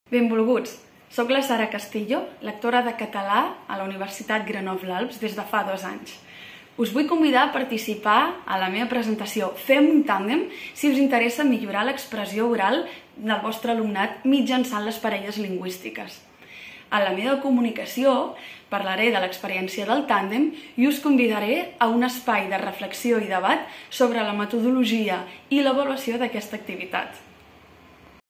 Benvolguts! Soc la Sara Castillo, lectora de català a la Universitat Grenoble-Alps des de fa 2 anys. Us vull convidar a participar a la meva presentació Fem un tàndem si us interessa millorar l'expressió oral del vostre alumnat mitjançant les parelles lingüístiques. A la meva comunicació parlaré de l'experiència del tàndem i us convidaré a un espai de reflexió i debat sobre la metodologia i l'avaluació d'aquesta activitat.